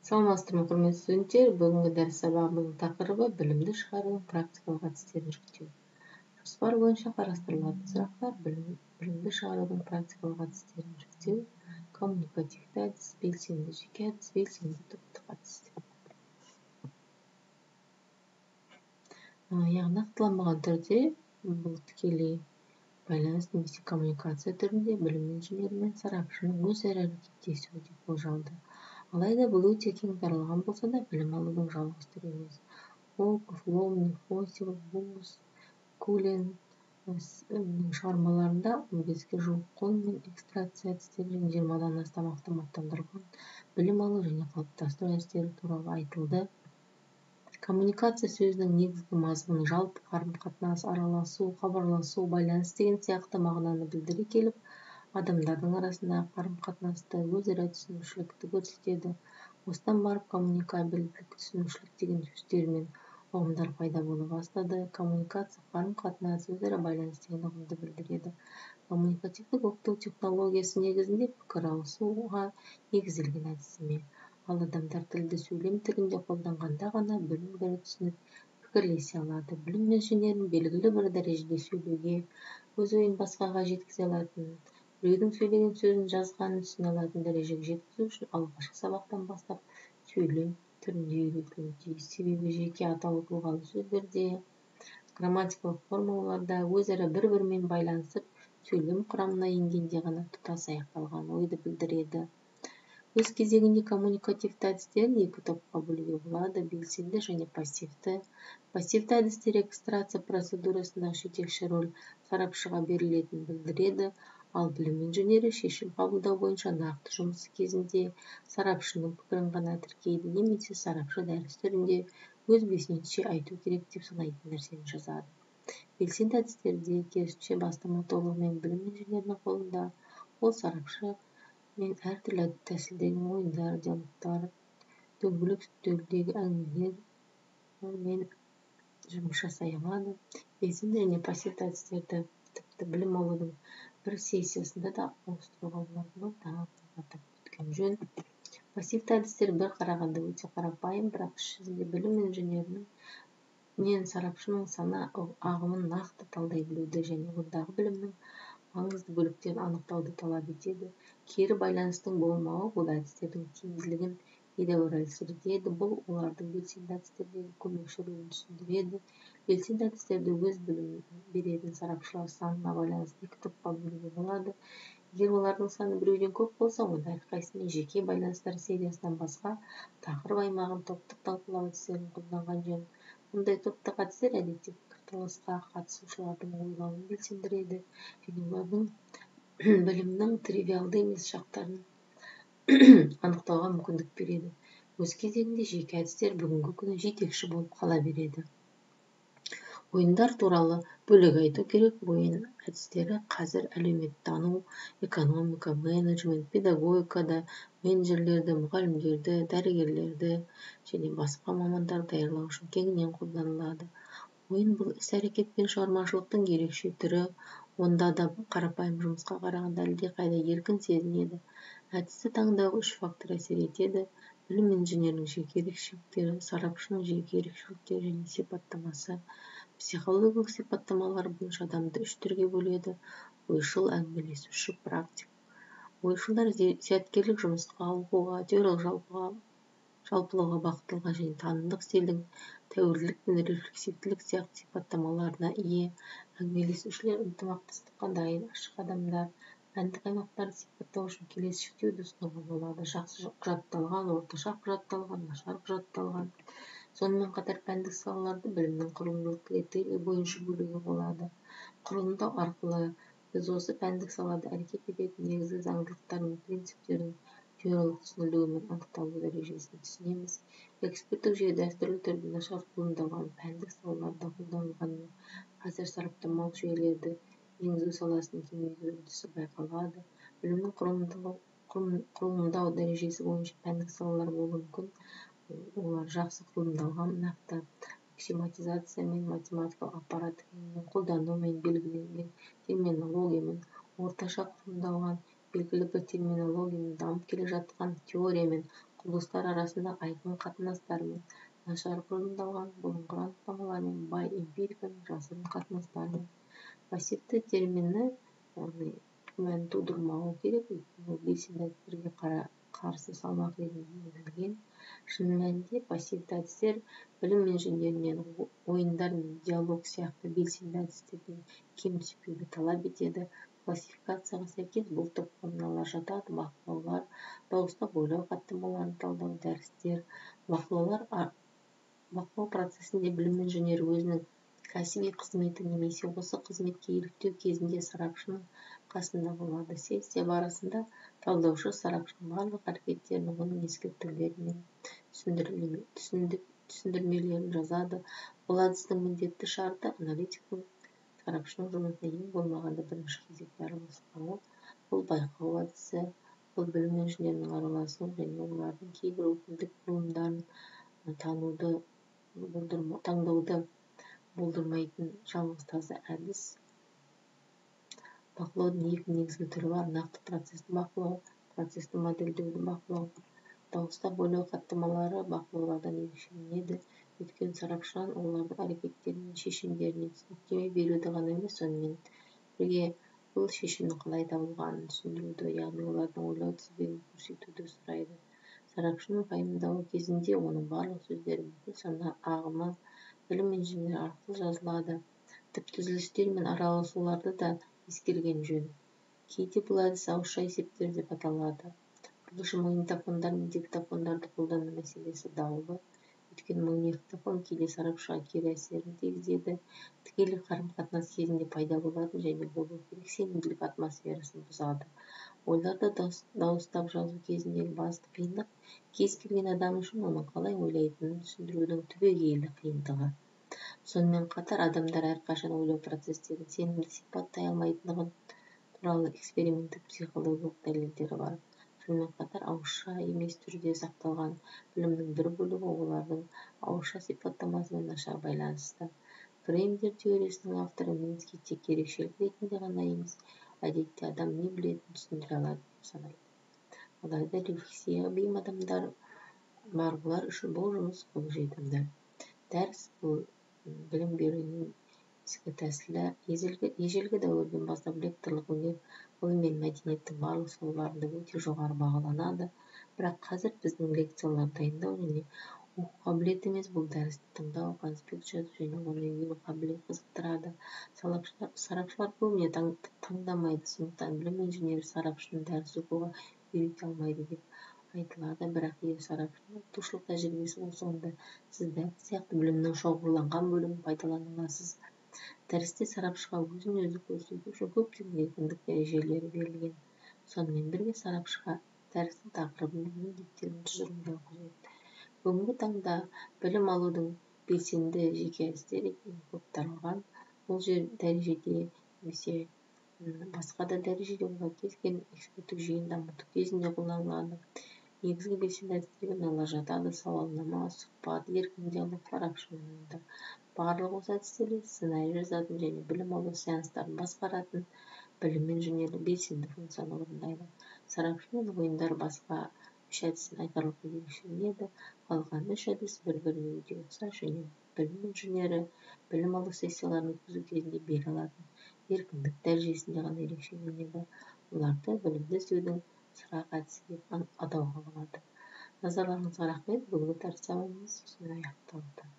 Саламатсыздарбы, құрметті студенттер. Бүгінгі дәріс сабағының тақырыбы білімді шығарудың практикалық әдістерін жүктеу. Жоспар бойынша қарастырылатын сұрақтар: білімді шығарудың практикалық әдістерін жүктеу, коммуникативті әдіс, белсенді жеке әдіс, белсенді топтық әдіс. Яғни нақтыланбаған түрде бұл тікелей байланыс немесе коммуникация түрінде білім инженері мен сарапшының өзара әрекеттесуі деп болжалды. Алайда бұл өте кең таралған болса да, білім алудың жалғыз түрі емес. Волков, Ломник, Осипов, Бус, Кулин шығармаларында 15-ге жуық қол мен экстракция әдістері және 20-дан астам автоматтандырылған білім алу және қалыптастыру әдістері туралы айтылды. Коммуникация сөзінің негізгі мазмұны жалпы қарым-қатынас, араласу, хабарласу, байланыс деген сияқты мағынаны білдіре келіп, адамдардың арасындағы қарым-қатынасты, өзара түсінушілікті көрсетеді. Осыдан барып коммуникабельділік, түсінушілік деген сөздер мен ұғымдар пайда бола бастады. Коммуникация, қарым-қатынас, өзара байланыс деген ұғымды білдіреді. Коммуникативтік оқыту технологиясы негізінде пікір алысуға негізделген әдістеме. Ал адамдар тілді сөйлем тілінде қолданғанда ғана білім-бірі түсініп, пікірлесе алады. Білім инженерінің белгілі бір дәрежеде сөйлеуге, өз ойын басқаға жеткізе алатын, біреудің сөйлеген сөзін жазғанын түсіне алатын дәрежеге жеткізу үшін алғашқы сабақтан бастап сөйлем түрінде үйретілуі тиіс. Себебі жеке атаулы тұлғалы сөздерде, грамматикалық формулаларда өзара бір-бірімен байланысып, сөйлем құрамына енгенде ғана тұтас аяқталған ойды білдіреді. Өз кезегінде коммуникативті әдістерін екі топқа бөлуге болады: белсенді және пассивті. Пассивті әдістер экстракция процедурасындағы жетекші роль сарапшыға берілетінін білдіреді, ал білім инженері шешім қабылдау бойынша нақты жұмысы кезінде сарапшының пікірін ғана тіркейді, немесе сарапшы дәріс түрінде өз бетінше айту керек деп санайтын нәрсені жазады. Белсенді әдістерде керісінше бастама толығымен білім инженерінің қолында. Ол сарапшы мен әртүрлі тәсілдегі ойындар, диалогтар, дөңгелек үстелдегі әңгімелер мен жұмыс жасай алады. Белсенді және пассивті әдістерді тіпті білім алудың бір сессиясында да ауыстыруға болады. Бұл тағы атап өткен жөн. Пассивті әдістер бір қарағанда өте қарапайым, бірақ іс жүзінде білім инженерінің мен сарапшының сана ағымын нақты талдай білуді және ондағы білімнің маңызды бөліктерін анықтауды талап етеді. Кері байланыстың болмауы бұл әдістердің тиімділігін едәуір әлсіретеді. Бұл олардың белсенді әдістердегі көмекші рөлін түсіндіреді. Белсенді әдістерді өз білімін беретін сарапшылар санына байланысты екі топқа бөлуге болады. Егер олардың саны біреуден көп болса, онда әрқайсысымен жеке байланыстар сериясынан басқа тақырып аймағын топтық талқылау әдістерін қолданған жөн. Мұндай топтық әдістер әдетте пікірталасқа қатысушылардың ойлауын белсендіреді және олардың білімнің тривиалды емес жақтарын анықтауға мүмкіндік береді. Өз кезегінде жеке әдістер бүгінгі күні жетекші болып қала береді. Ойындар туралы бөлек айту керек. Ойын әдістері қазір әлеуметтану, экономика, менеджмент, педагогикада менеджерлерді, мұғалімдерді, дәрігерлерді және басқа мамандар даярлау үшін кеңінен қолданылады. Ойын бұл іс-әрекет пен шығармашылықтың ерекше түрі, онда да қарапайым жұмысқа қарағанда әлдеқайда еркін сезінеді. Әдісті таңдауға үш фактор әсер етеді: білім инженерінің жеке ерекшеліктері, сарапшының жеке ерекшеліктері және сипаттамасы. Психологиялық сипаттамалар бойынша адамды үш түрге бөледі: ойшыл, әңгімелесуші, практик. Ойшылдар зияткерлік жұмысқа, оқуға, теориялық жалпылауға бағытталған және танымдық стильдің тәуірлік пен рефлексивтілік сияқты сипаттамаларына ие. Әңгімелесушілер ынтымақтастыққа дайын, ашық адамдар. Пәндік аймақтарды сипаттау үшін келесі жіктеуді ұсынуға болады: жақсы құжатталған, орташа құжатталған, нашар құжатталған. Сонымен қатар пәндік салаларды білімнің құрылымдық критерийі бойынша бөлуге болады. Құрылымдау арқылы біз осы пәндік салада әрекет ететін негізгі заңдылықтар мен принциптердің теориялық түсінілуі мен анықталу дәрежесін түсінеміз. Эксперттік жүйе дәстүрлі түрде нашар қолданылған пәндік салаларда қолданылғанымен, қазір сараптамалық жүйелерді енгізу саласының кеңеюі үрдісі байқалады. Білімнің құрылымдау дәрежесі бойынша пәндік салалар болуы мүмкін. Олар жақсы құрылымдалған, нақты аксиоматизация мен математикалық аппарат кеңінен қолданумен, белгіленген терминологиямен, орташа құрылымдалған, белгілі бір терминологиямен, дамып келе жатқан теориямен, құбылыстар арасындағы айқын қатынастармен, нашар құрылымдалған бұлыңғыр анықтамалармен, бай эмпириканың жасырын қатынастарымен. Пассивті термині яғни күмән тудырмауы керек, өйткені белсенді әдістерге қарсы салмақ ретінде енгізілген. Шын мәнінде пассивті әдістер білім инженерінен ойындар мен диалог сияқты белсенді әдістерден кем түспеуді талап етеді. Классификацияға сәйкес бұл топқа мыналар жатады: бақылаулар, дауыстап ойлау хаттамаларын талдау, дәрістер. Бақылау процесінде білім инженері өзінің кәсіби қызметі немесе осы қызметке еліктеу кезінде сарапшының қасында болады. Сессия барысында талдаушы сарапшының барлық әрекеттерін, оның ескертулері мен түсіндірмелерін жазады. Бұл әдістің міндетті шарты аналитиктің сарапшының жұмысына ең болмағанда бірінші кезекте араласпауы. Бұл байқау әдісі, бұл білім инженерінің араласуы және олардың кейбір өкілдік құрылымдарын таңдауды болдырмайтын жалғыз таза әдіс. Бақылаудың екі негізгі түрі бар: нақты процесті бақылау, процесті модельдеуді бақылау. Дауыстап ойлау хаттамалары бақылаулардан ерекшеленеді, өйткені сарапшыдан олардың әрекеттері мен шешімдеріне түсініктеме беруді ғана емес, сонымен бірге бұл шешімнің қалай табылғанын түсіндіруді, яғни олардың ойлау тізбегін көрсетуді сұрайды. Сарапшының пайымдауы кезінде оның барлық сөздері бүкіл сана ағымы білім инженері арқылы жазылады. Тіпті үзілістер мен араласуларды да ескерген жөн. Кейде бұл әдіс ауызша есептер деп аталады. Бұл үшін магнитофондар мен диктофондарды қолдану мәселесі даулы, өйткені магнитофон кейде сарапшыға кері әсерін тигізеді, тікелей қарым-қатынас кезінде пайда болатын және болуы керек сенімділік атмосферасын бұзады. Ойларды дауыстап жазу кезіндегі басты қиындық кез келген адам үшін оның қалай ойлайтынын түсіндірудің түбегейлі қиындығы. Сонымен қатар адамдар әрқашан ойлау процестерін сенімді сипаттай алмайтындығын туралы эксперименттік психологиялық дәлелдері бар. Сонымен қатар ауызша емес түрде сақталған білімнің бір бөлігі олардың ауызша сипаттамасымен нашар байланысты. Фреймдер теориясының авторы Мински тек ерекшелік ретінде ғана емес, әдетте адам не білетінін түсіндіре алады деп санайды. Алайда рефлексияға бейім адамдар бар, олар үшін бұл жұмыс қолжетімді. Дәріс бұл білім берудің ескі тәсілі. Ежелгі дәуірден бастап лекторлық өнер, ғылым мен мәдениеттің барлық салаларында өте жоғары бағаланады. Бірақ қазір біздің лекциялар дайындау және оқу қабілеті емес, бұл дәрісті тыңдау, конспект жазу және оны үйрену қабілеті қызықтырады. Сарапшылар көбіне таңдамайды, сондықтан білім инженері сарапшыны дәріс оқуға үйрете алмайды деп айтылады. Бірақ егер сарапшының оқытушылық тәжірибесі болса, онда сіз дәріс сияқты білімнің шоғырланған бөлігін пайдалана аласыз. Дәрісте сарапшыға өзін-өзі көрсету үшін көптеген еркіндік дәрежелері берілген. Сонымен бірге сарапшыға дәрістің тақырыбы мен міндеттерін тұжырымдау қажет. Бүгінгі таңда білім алудың белсенді жеке әдістері көп таралған. Бұл дәрежеде немесе басқа да дәрежеде олар кез келген эксперттік жүйені дамыту кезінде қолданылады. Негізгі белсенді әдістерге мыналар жатады: сауалнама, сұхбат, еркін диалог, сарапшының барлық осы әдістерде сценарий жазатын және білім алу сеанстарын басқаратын білім инженері белсенді функцияны орындайды. Сарапшы мен ойындар басқа үш әдістен айтарлықтай ерекшеленеді. Қалған үш әдіс бір-біріне өте ұқсас және білім инженері білім алу сессияларын өткізу кезінде бере алатын еркіндік дәрежесінде ғана ерекшеленеді. Оларды білімді іздеудің сұрақ әдісі деп атауға болады. Назарларыңызға рахмет. Бүгінгі дәріс сабағымыз осымен аяқталды.